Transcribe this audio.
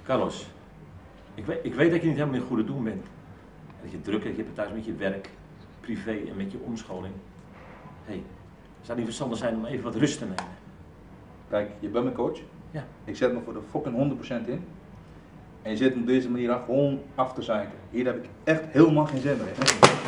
Carlos, ik weet dat je niet helemaal in goede doen bent. En dat je druk hebt, je hebt het thuis met je werk, privé en met je omscholing. Hé, zou het niet verstandig zijn om even wat rust te nemen? Kijk, je bent mijn coach. Ja. Ik zet me voor de fucking 100% in. En je zit me op deze manier gewoon af te zeiken. Hier heb ik echt helemaal geen zin meer in.